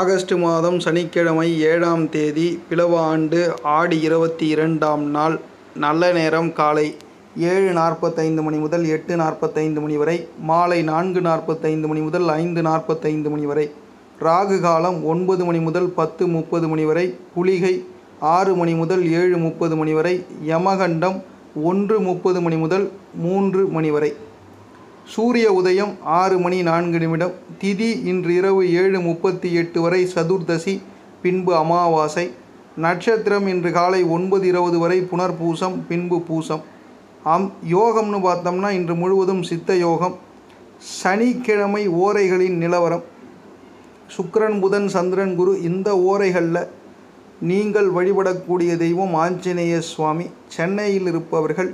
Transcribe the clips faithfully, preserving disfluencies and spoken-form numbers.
August மாதம் சனிக்கிழமை ஏழாம் தேதி பிலவ ஆண்டு ஆடி இருபத்தி இரண்டாம் நாள். நல்ல நேரம் காலை ஏழு நாற்பத்தைந்து மணி முதல் எட்டு நாற்பத்தைந்து மணி வரை, மாலை நான்கு நாற்பத்தைந்து மணி முதல் ஐந்து நாற்பத்தைந்து மணி வரை. ராகு காலம் ஒன்பது மணி முதல் பத்து முப்பது மணி வரை. குளிகை ஆறு மணி முதல் ஏழு முப்பது மணி வரை. யமகண்டம் ஒன்று முப்பது மணி முதல் மூன்று மணி வரை. சூரிய உதயம் ஆறு மணி நான்கு நிமிடம். திதி இன்று இரவு ஏழு முப்பத்தி எட்டு வரை சதுர்தசி, பின்பு அமாவாசை. நட்சத்திரம் இன்று காலை ஒன்பது இருபது வரை புனர்பூசம், பின்பு பூசம். அம் யோகம்னு பார்த்தோம்னா இன்று முழுவதும் சித்த யோகம். சனிக்கிழமை ஓரைகளின் நிலவரம். சுக்கிரன், புதன், சந்திரன், குரு. இந்த ஓரைகளில் நீங்கள் வழிபடக்கூடிய தெய்வம் ஆஞ்சநேய சுவாமி. சென்னையில் இருப்பவர்கள்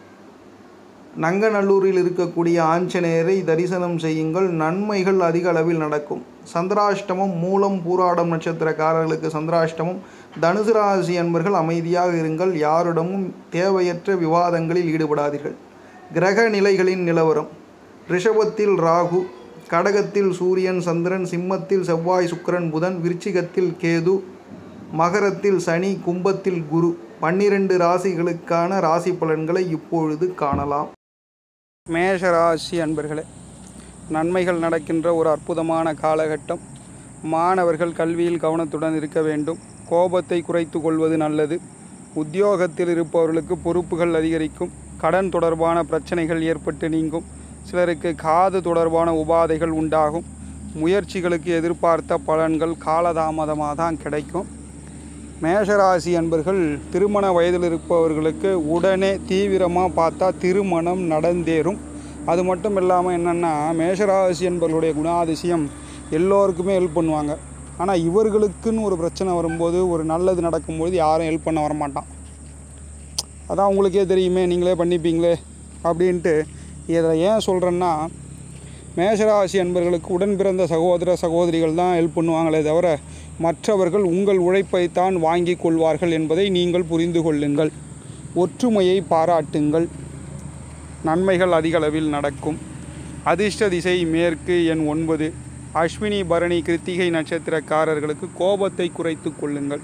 நங்கநல்லூரில் இருக்கக்கூடிய ஆஞ்சநேயரை தரிசனம் செய்யுங்கள். நன்மைகள் அதிக அளவில் நடக்கும். சந்திராஷ்டமம் மூலம் பூராடம் நட்சத்திரக்காரர்களுக்கு சந்திராஷ்டமம். தனுசு ராசி அன்பர்கள் அமைதியாக இருங்கள். யாரிடமும் தேவையற்ற விவாதங்களில் ஈடுபடாதீர்கள். கிரக நிலைகளின் நிலவரம். ரிஷபத்தில் ராகு, கடகத்தில் சூரியன் சந்திரன், சிம்மத்தில் செவ்வாய் சுக்கிரன் புதன், விருச்சிகத்தில் கேது, மகரத்தில் சனி, கும்பத்தில் குரு. பன்னிரண்டு ராசிகளுக்கான ராசி பலன்களை இப்பொழுது காணலாம். மேஷ ராசி அன்பர்களே, நன்மைகள் நடக்கின்ற ஒரு அற்புதமான காலகட்டம். மாணவர்கள் கல்வியில் கவனத்துடன் இருக்க வேண்டும். கோபத்தை குறைத்து கொள்வது நல்லது. உத்தியோகத்தில் இருப்பவர்களுக்கு பொறுப்புகள் அதிகரிக்கும். கடன் தொடர்பான பிரச்சனைகள் ஏற்பட்டு நீங்கும். சிலருக்கு காது தொடர்பான உபாதைகள் உண்டாகும். முயற்சிகளுக்கு எதிர்பார்த்த பலன்கள் காலதாமதமாக தான் கிடைக்கும். மேஷராசி அன்பர்கள், திருமண வயதில் இருப்பவர்களுக்கு உடனே தீவிரமாக பார்த்தா திருமணம் நடந்தேறும். அது மட்டும் இல்லாமல் என்னென்னா, மேஷராசி என்பவர்களுடைய குணாதிசயம் எல்லோருக்குமே ஹெல்ப் பண்ணுவாங்க. ஆனால் இவர்களுக்குன்னு ஒரு பிரச்சனை வரும்போது, ஒரு நல்லது நடக்கும்போது யாரும் ஹெல்ப் பண்ண வரமாட்டான். அதான் உங்களுக்கே தெரியுமே, நீங்களே பண்ணிப்பீங்களே அப்படின்ட்டு. இதை ஏன் சொல்கிறேன்னா, மேஷராசி அன்பர்களுக்கு உடன் பிறந்த சகோதர சகோதரிகள் தான் ஹெல்ப் பண்ணுவாங்களே தவிர மற்றவர்கள் உங்கள் உழைப்பைத்தான் வாங்கி கொள்வார்கள் என்பதை நீங்கள் புரிந்து கொள்ளுங்கள். ஒற்றுமையை பாராட்டுங்கள். நன்மைகள் அதிகளவில் நடக்கும். அதிர்ஷ்ட திசை மேற்கு, எண் ஒன்பது. அஸ்வினி பரணி கிருத்திகை நட்சத்திரக்காரர்களுக்கு கோபத்தை குறைத்து கொள்ளுங்கள்.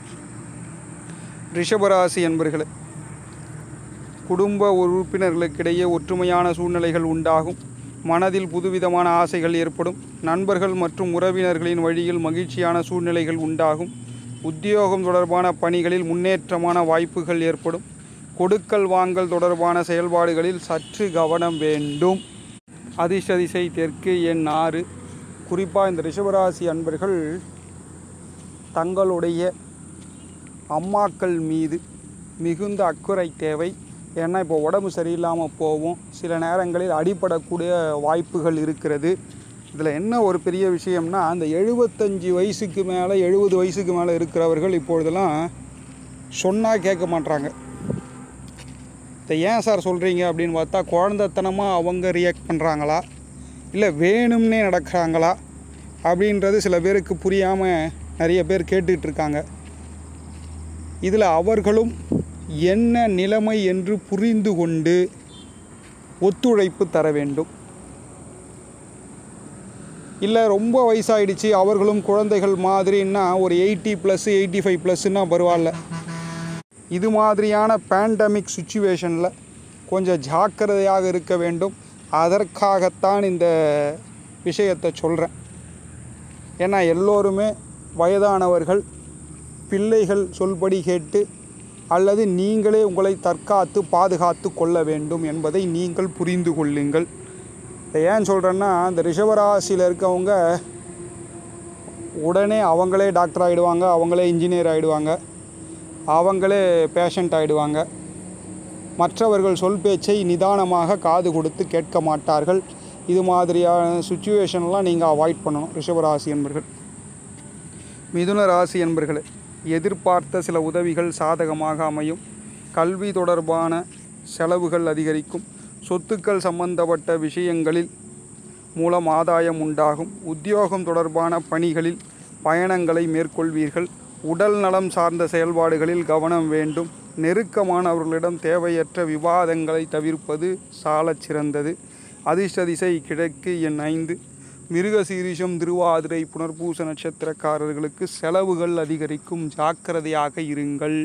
ரிஷபராசி என்பர்களே, குடும்ப உறுப்பினர்களுக்கிடையே ஒற்றுமையான சூழ்நிலைகள் உண்டாகும். மனதில் புதுவிதமான ஆசைகள் ஏற்படும். நண்பர்கள் மற்றும் உறவினர்களின் வழியில் மகிழ்ச்சியான சூழ்நிலைகள் உண்டாகும். உத்தியோகம் தொடர்பான பணிகளில் முன்னேற்றமான வாய்ப்புகள் ஏற்படும். கொடுக்கல் வாங்கல் தொடர்பான செயல்பாடுகளில் சற்று கவனம் வேண்டும். அதிர்ஷ்ட திசை தெற்கு, எண் ஆறு. குறிப்பாக இந்த ரிஷபராசி அன்பர்கள் தங்களுடைய அம்மாக்கள் மீது மிகுந்த அக்கறை தேவை. ஏன்னா இப்போ உடம்பு சரியில்லாமல் போகும். சில நேரங்களில் அடிபடக்கூடிய வாய்ப்புகள் இருக்கிறது. இதில் என்ன ஒரு பெரிய விஷயம்னா, அந்த எழுபத்தஞ்சி வயசுக்கு மேலே எழுபது வயசுக்கு மேலே இருக்கிறவர்கள் இப்பொழுதெல்லாம் சொன்னால் கேட்க மாட்டாங்க. இதை ஏன் சார் சொல்கிறீங்க அப்படின்னு பார்த்தா, குழந்தைத்தனமாக அவங்க ரியாக்ட் பண்ணுறாங்களா, இல்லை வேணும்னே நடக்கிறாங்களா அப்படின்றது சில பேருக்கு புரியாமல் நிறைய பேர் கேட்டுட்ருக்காங்க. இதில் அவர்களும் என்ன நிலைமை என்று புரிந்து கொண்டு ஒத்துழைப்பு தர வேண்டும். இல்லை ரொம்ப வயசாகிடுச்சு, அவர்களும் குழந்தைகள் மாதிரின்னா ஒரு எயிட்டி ப்ளஸ் எயிட்டி ஃபைவ் ப்ளஸ்ன்னா பரவாயில்ல. இது மாதிரியான பேண்டமிக் சுச்சுவேஷனில் கொஞ்சம் ஜாக்கிரதையாக இருக்க வேண்டும். அதற்காகத்தான் இந்த விஷயத்தை சொல்கிறேன். ஏன்னா எல்லோருமே வயதானவர்கள், பிள்ளைகள் சொல்படி கேட்டு அல்லது நீங்களே உங்களை தற்காத்து பாதுகாத்து கொள்ள வேண்டும் என்பதை நீங்கள் புரிந்து கொள்ளுங்கள். இதை ஏன் சொல்கிறேன்னா, இந்த ரிஷபராசியில் இருக்கவங்க உடனே அவங்களே டாக்டர் ஆகிடுவாங்க, அவங்களே இன்ஜினியர் ஆகிடுவாங்க, அவங்களே பேஷண்ட் ஆகிடுவாங்க. மற்றவர்கள் சொல் பேச்சை நிதானமாக காது கொடுத்து கேட்க மாட்டார்கள். இது மாதிரியான சுச்சுவேஷன்லாம் நீங்கள் அவாய்ட் பண்ணணும் ரிஷபராசி என்பர்கள். மிதுன ராசி என்பர்களே, எதிர்பார்த்த சில உதவிகள் சாதகமாக அமையும். கல்வி தொடர்பான செலவுகள் அதிகரிக்கும். சொத்துக்கள் சம்பந்தப்பட்ட விஷயங்களில் மூலம் ஆதாயம் உண்டாகும். உத்தியோகம் தொடர்பான பணிகளில் பயணங்களை மேற்கொள்வீர்கள். உடல் நலம் சார்ந்த செயல்பாடுகளில் கவனம் வேண்டும். நெருக்கமானவர்களிடம் தேவையற்ற விவாதங்களை தவிர்ப்பது சாலச் சிறந்தது. அதிர்ஷ்ட திசை கிழக்கு, எண் ஐந்து. மிருகசீரிஷம் திருவாதிரை புனர்பூச நட்சத்திரக்காரர்களுக்கு செலவுகள் அதிகரிக்கும், ஜாக்கிரதையாக இருங்கள்.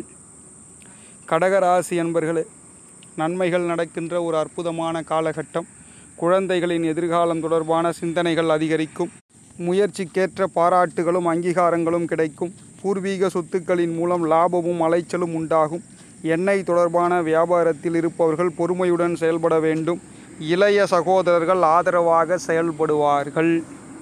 கடகராசி அன்பர்களே, நன்மைகள் நடக்கின்ற ஒரு அற்புதமான காலகட்டம். குழந்தைகளின் எதிர்காலம் தொடர்பான சிந்தனைகள் அதிகரிக்கும். முயற்சிக்கேற்ற பாராட்டுகளும் அங்கீகாரங்களும் கிடைக்கும். பூர்வீக சொத்துக்களின் மூலம் லாபமும் அலைச்சலும் உண்டாகும். எண்ணெய் தொடர்பான வியாபாரத்தில் இருப்பவர்கள் பொறுமையுடன் செயல்பட வேண்டும். இளைய சகோதரர்கள் ஆதரவாக செயல்படுவார்கள்.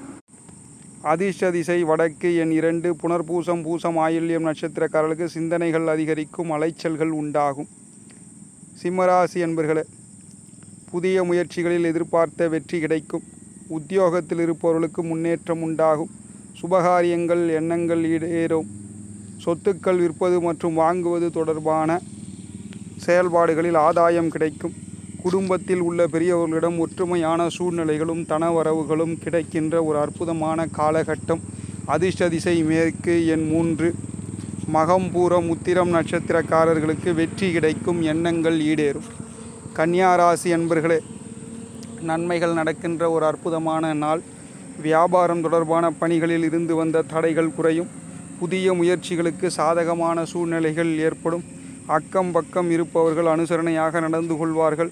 அதிர்ஷ்ட திசை வடக்கு, எண் இரண்டு. புனர்பூசம் பூசம் ஆயில்யம் நட்சத்திரக்காரர்களுக்கு சிந்தனைகள் அதிகரிக்கும், அலைச்சல்கள் உண்டாகும். சிம்மராசி அன்பர்களே, புதிய முயற்சிகளில் எதிர்பார்த்த வெற்றி கிடைக்கும். உத்தியோகத்தில் இருப்பவர்களுக்கு முன்னேற்றம் உண்டாகும். சுபகாரியங்கள் எண்ணங்கள் ஈடேறும். சொத்துக்கள் விற்பது மற்றும் வாங்குவது தொடர்பான செயல்பாடுகளில் ஆதாயம் கிடைக்கும். குடும்பத்தில் உள்ள பெரியவர்களிடம் ஒற்றுமையான சூழ்நிலைகளும் தனவரவுகளும் கிடைக்கின்ற ஒரு அற்புதமான காலகட்டம். அதிர்ஷ்ட திசை மேற்கு, எண் மூன்று. மகம் பூரம் உத்திரம் நட்சத்திரக்காரர்களுக்கு வெற்றி கிடைக்கும், எண்ணங்கள் ஈடேறும். கன்னியா ராசி அன்பர்களே, நன்மைகள் நடக்கின்ற ஒரு அற்புதமான நாள். வியாபாரம் தொடர்பான பணிகளில் இருந்து வந்த தடைகள் குறையும். புதிய முயற்சிகளுக்கு சாதகமான சூழ்நிலைகள் ஏற்படும். அக்கம் பக்கம் இருப்பவர்கள் அனுசரணையாக நடந்து கொள்வார்கள்.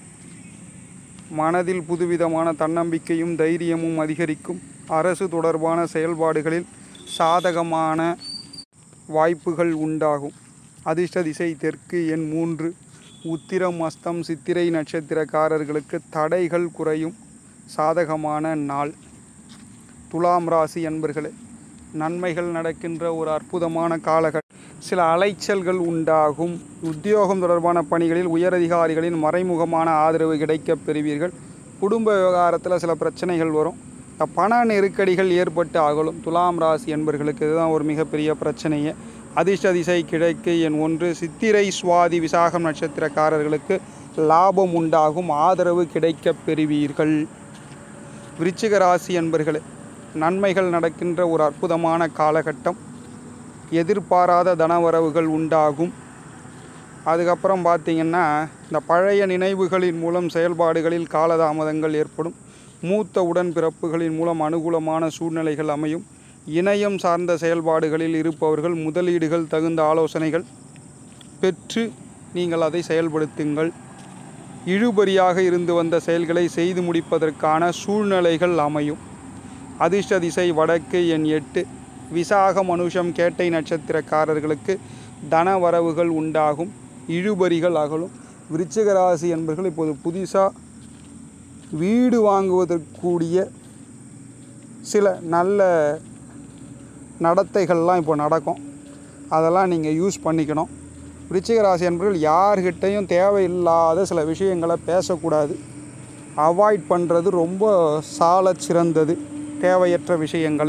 மனதில் புதுவிதமான தன்னம்பிக்கையும் தைரியமும் அதிகரிக்கும். அரசு தொடர்பான செயல்பாடுகளில் சாதகமான வாய்ப்புகள் உண்டாகும். அதிர்ஷ்ட திசை தெற்கு, எண் மூன்று. உத்திரம் அஸ்தம் சித்திரை நட்சத்திரக்காரர்களுக்கு தடைகள் குறையும், சாதகமான நாள். துலாம் ராசி அன்பர்களே, நன்மைகள் நடக்கின்ற ஒரு அற்புதமான காலகட்டம். சில அலைச்சல்கள் உண்டாகும். உத்தியோகம் தொடர்பான பணிகளில் உயரதிகாரிகளின் மறைமுகமான ஆதரவு கிடைக்கப் பெறுவீர்கள். குடும்ப விவகாரத்தில் சில பிரச்சனைகள் வரும். பண நெருக்கடிகள் ஏற்பட்டு அகலும். துலாம் ராசி என்பர்களுக்கு இதுதான் ஒரு மிகப்பெரிய பிரச்சனையே. அதிர்ஷ்ட திசை கிழக்கு, எண் ஒன்று. சித்திரை சுவாதி விசாகம் நட்சத்திரக்காரர்களுக்கு லாபம் உண்டாகும், ஆதரவு கிடைக்கப் பெறுவீர்கள். விருச்சிக ராசி என்பர்களே, நன்மைகள் நடக்கின்ற ஒரு அற்புதமான காலகட்டம். எதிர்பாராத தனவரவுகள் உண்டாகும். அதுக்கப்புறம் பார்த்திங்கன்னா, இந்த பழைய நினைவுகளின் மூலம் செயல்பாடுகளில் காலதாமதங்கள் ஏற்படும். மூத்த உடன்பிறப்புகளின் மூலம் அனுகூலமான சூழ்நிலைகள் அமையும். இணையம் சார்ந்த செயல்பாடுகளில் இருப்பவர்கள் முதலீடுகள் தகுந்த ஆலோசனைகள் பெற்று நீங்கள் அதை செயல்படுத்துங்கள். இழுபறியாக இருந்து வந்த செயல்களை செய்து முடிப்பதற்கான சூழ்நிலைகள் அமையும். அதிர்ஷ்ட திசை வடக்கு, எண் எட்டு. விசாகம் அனுஷம் கேட்டை நட்சத்திரக்காரர்களுக்கு தனவரவுகள் உண்டாகும், இழுபறிகள் அகலும். விருச்சிக ராசி என்பவர்கள் இப்போது புதுசாக வீடு வாங்குவதற்குரிய சில நல்ல நடத்தைகள்லாம் இப்போ நடக்கும். அதெல்லாம் நீங்கள் யூஸ் பண்ணிக்கணும். விருச்சிக ராசி என்பவர்கள் யார்கிட்டையும் தேவையில்லாத சில விஷயங்களை பேசக்கூடாது. அவாய்ட் பண்ணுறது ரொம்ப சால சிறந்தது, தேவையற்ற விஷயங்களை.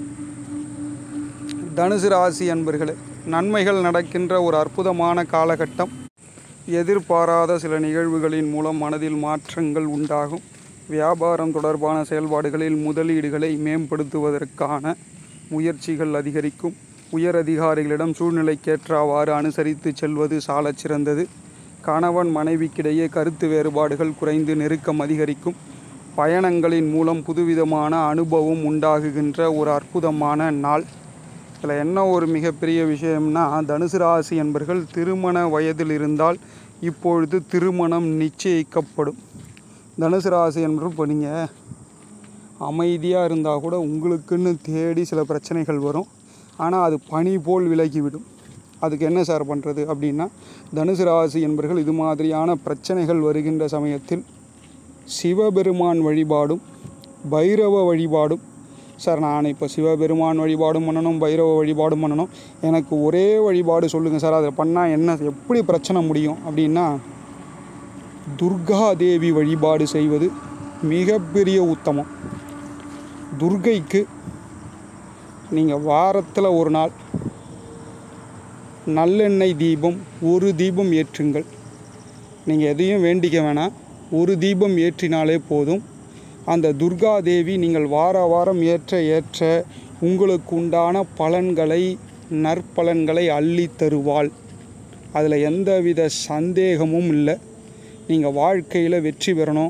தனுசு ராசி அன்பர்களே, நன்மைகள் நடக்கின்ற ஒரு அற்புதமான காலகட்டம். எதிர்பாராத சில நிகழ்வுகளின் மூலம் மனதில் மாற்றங்கள் உண்டாகும். வியாபாரம் தொடர்பான செயல்பாடுகளில் முதலீடுகளை மேம்படுத்துவதற்கான முயற்சிகள் அதிகரிக்கும். உயர் அதிகாரிகளிடம் சூழ்நிலைக்கேற்றவாறு அனுசரித்து செல்வது சாலச் சிறந்தது. கணவன் மனைவிக்கிடையே கருத்து வேறுபாடுகள் குறைந்து நெருக்கம் அதிகரிக்கும். பயணங்களின் மூலம் புதுவிதமான அனுபவம் உண்டாகுகின்ற ஒரு அற்புதமான நாள். இதில் என்ன ஒரு மிகப்பெரிய விஷயம்னா, தனுசு ராசி என்பர்கள் திருமண வயதில் இருந்தால் இப்பொழுது திருமணம் நிச்சயிக்கப்படும். தனுசு ராசி என்பர்கள் இப்போ நீங்கள் அமைதியாக இருந்தால் கூட உங்களுக்குன்னு தேடி சில பிரச்சனைகள் வரும். ஆனால் அது பனி போல் விலகிவிடும். அதுக்கு என்ன சார் பண்ணுறது அப்படின்னா, தனுசு ராசி என்பர்கள் இது மாதிரியான பிரச்சனைகள் வருகின்ற சமயத்தில் சிவபெருமான் வழிபாடும் பைரவ வழிபாடும். சார் நான் இப்போ சிவபெருமான் வழிபாடும் பண்ணணும், பைரவ வழிபாடும் பண்ணணும், எனக்கு ஒரே வழிபாடு சொல்லுங்கள் சார், அதை பண்ணால் என்ன எப்படி பிரச்சனை முடியும் அப்படின்னா, துர்கா தேவி வழிபாடு செய்வது மிகப்பெரிய உத்தமம். துர்கைக்கு நீங்கள் வாரத்தில் ஒரு நாள் நல்லெண்ணெய் தீபம் ஒரு தீபம் ஏற்றுங்கள். நீங்கள் எதையும் வேண்டிக்க வேணாம், ஒரு தீபம் ஏற்றினாலே போதும். அந்த துர்கா தேவி நீங்கள் வார வாரம் ஏற்ற ஏற்ற உங்களுக்கு உண்டான பலன்களை, நற்பலன்களை அள்ளி தருவாள். அதில் எந்தவித சந்தேகமும் இல்லை. நீங்கள் வாழ்க்கையில் வெற்றி பெறணும்,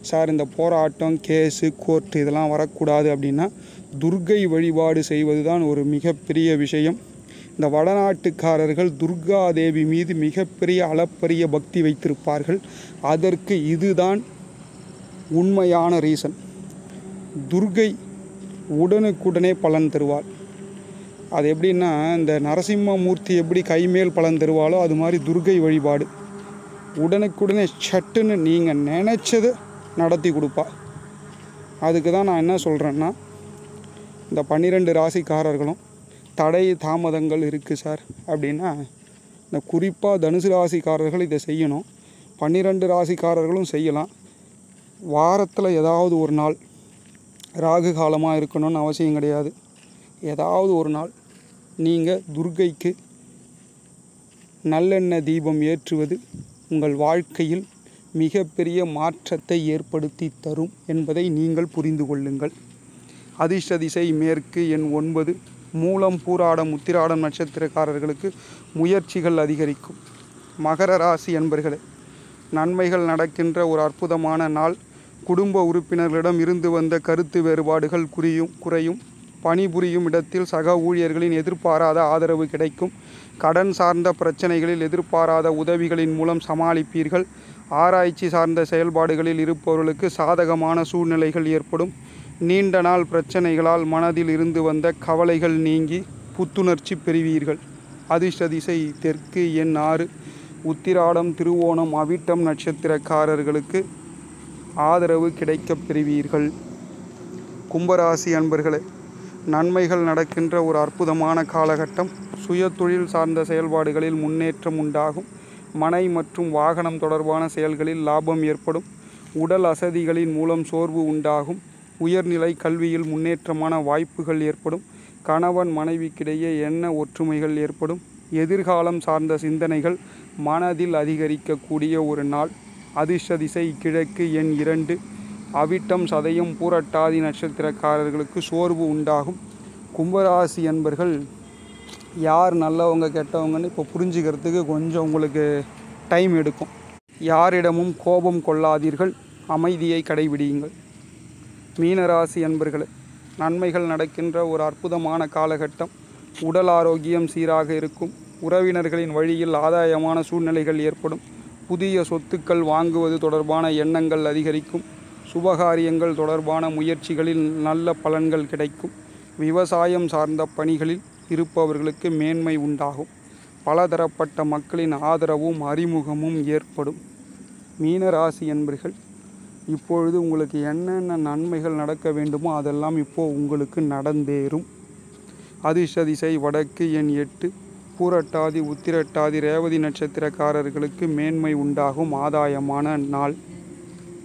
சார் இந்த போராட்டம் கேஸு கோர்ட்டு இதெல்லாம் வரக்கூடாது அப்படின்னா துர்க்கை வழிபாடு செய்வது தான் ஒரு மிகப்பெரிய விஷயம். இந்த வடநாட்டுக்காரர்கள் துர்கா தேவி மீது மிகப்பெரிய அளப்பரிய பக்தி வைத்திருப்பார்கள். அதற்கு இதுதான் உண்மையான ரீசன். துர்கை உடனுக்குடனே பலன் தருவாள். அது எப்படின்னா, இந்த நரசிம்மமூர்த்தி எப்படி கைமேல் பலன் தருவாளோ அது மாதிரி துர்கை வழிபாடு உடனுக்குடனே சட்டுன்னு நீங்கள் நினச்சதை நடத்தி கொடுப்பா. அதுக்கு தான் நான் என்ன சொல்கிறேன்னா, இந்த பன்னிரெண்டு ராசிக்காரர்களும் தடை தாமதங்கள் இருக்குது சார் அப்படின்னா, இந்த குறிப்பாக தனுசு ராசிக்காரர்கள் இதை செய்யணும். பன்னிரெண்டு ராசிக்காரர்களும் செய்யலாம். வாரத்தில் ஏதாவது ஒரு நாள், ராகு காலமாக இருக்கணும்னு அவசியம் கிடையாது, ஏதாவது ஒரு நாள் நீங்கள் துர்க்கைக்கு நல்லெண்ணெய் தீபம் ஏற்றுவது உங்கள் வாழ்க்கையில் மிகப்பெரிய மாற்றத்தை ஏற்படுத்தி தரும் என்பதை நீங்கள் புரிந்து கொள்ளுங்கள். அதிர்ஷ்ட திசை மேற்கு, எண் ஒன்பது. மூலம் பூராடம் உத்திராடம் நட்சத்திரக்காரர்களுக்கு முயற்சிகள் அதிகரிக்கும். மகர ராசி என்பர்களே, நன்மைகள் நடக்கின்ற ஒரு அற்புதமான நாள். குடும்ப உறுப்பினர்களிடம் இருந்து வந்த கருத்து வேறுபாடுகள் குறியும் குறையும். பணிபுரியும் இடத்தில் சக ஊழியர்களின் எதிர்பாராத ஆதரவு கிடைக்கும். கடன் சார்ந்த பிரச்சனைகளில் எதிர்பாராத உதவிகளின் மூலம் சமாளிப்பீர்கள். ஆராய்ச்சி சார்ந்த செயல்பாடுகளில் இருப்பவர்களுக்கு சாதகமான சூழ்நிலைகள் ஏற்படும். நீண்ட நாள் பிரச்சனைகளால் மனதில் இருந்து வந்த கவலைகள் நீங்கி புத்துணர்ச்சி பெறுவீர்கள். அதிர்ஷ்ட திசை தெற்கு, எண் ஆறு. உத்திராடம் திருவோணம் அவிட்டம் நட்சத்திரக்காரர்களுக்கு ஆதரவு கிடைக்கப் பெறுவீர்கள். கும்பராசி அன்பர்களே, நன்மைகள் நடக்கின்ற ஒரு அற்புதமான காலகட்டம். சுய தொழில் சார்ந்த செயல்பாடுகளில் முன்னேற்றம் உண்டாகும். மனை மற்றும் வாகனம் தொடர்பான செயல்களில் லாபம் ஏற்படும். உடல் அசதிகளின் மூலம் சோர்வு உண்டாகும். உயர்நிலை கல்வியில் முன்னேற்றமான வாய்ப்புகள் ஏற்படும். கணவன் மனைவிக்கிடையே எண்ண ஒற்றுமைகள் ஏற்படும். எதிர்காலம் சார்ந்த சிந்தனைகள் மனதில் அதிகரிக்கக்கூடிய ஒரு நாள். அதிர்ஷ்ட திசை கிழக்கு, எண் இரண்டு. அவிட்டம் சதயம் பூரட்டாதி நட்சத்திரக்காரர்களுக்கு சோர்வு உண்டாகும். கும்பராசி என்பர்கள் யார் நல்லவங்க கெட்டவங்கன்னு இப்போ புரிஞ்சுக்கிறதுக்கு கொஞ்சம் உங்களுக்கு டைம் எடுக்கும். யாரிடமும் கோபம் கொள்ளாதீர்கள், அமைதியை கடைபிடியுங்கள். மீனராசி என்பர்களே, நன்மைகள் நடக்கின்ற ஒரு அற்புதமான காலகட்டம். உடல் ஆரோக்கியம் சீராக இருக்கும். உறவினர்களின் வழியில் ஆதாயமான சூழ்நிலைகள் ஏற்படும். புதிய சொத்துக்கள் வாங்குவது தொடர்பான எண்ணங்கள் அதிகரிக்கும். சுபகாரியங்கள் தொடர்பான முயற்சிகளில் நல்ல பலன்கள் கிடைக்கும். விவசாயம் சார்ந்த பணிகளில் இருப்பவர்களுக்கு மேன்மை உண்டாகும். பலதரப்பட்ட மக்களின் ஆதரவும் அறிமுகமும் ஏற்படும். மீனராசி என்பர்கள், இப்பொழுது உங்களுக்கு என்னென்ன நன்மைகள் நடக்க வேண்டுமோ அதெல்லாம் இப்போது உங்களுக்கு நடந்தேறும். அதிர்ஷ்ட திசை வடக்கு, எண் எட்டு. பூரட்டாதி உத்திரட்டாதி ரேவதி நட்சத்திரக்காரர்களுக்கு மேன்மை உண்டாகும். ஆதாயமான நாள்.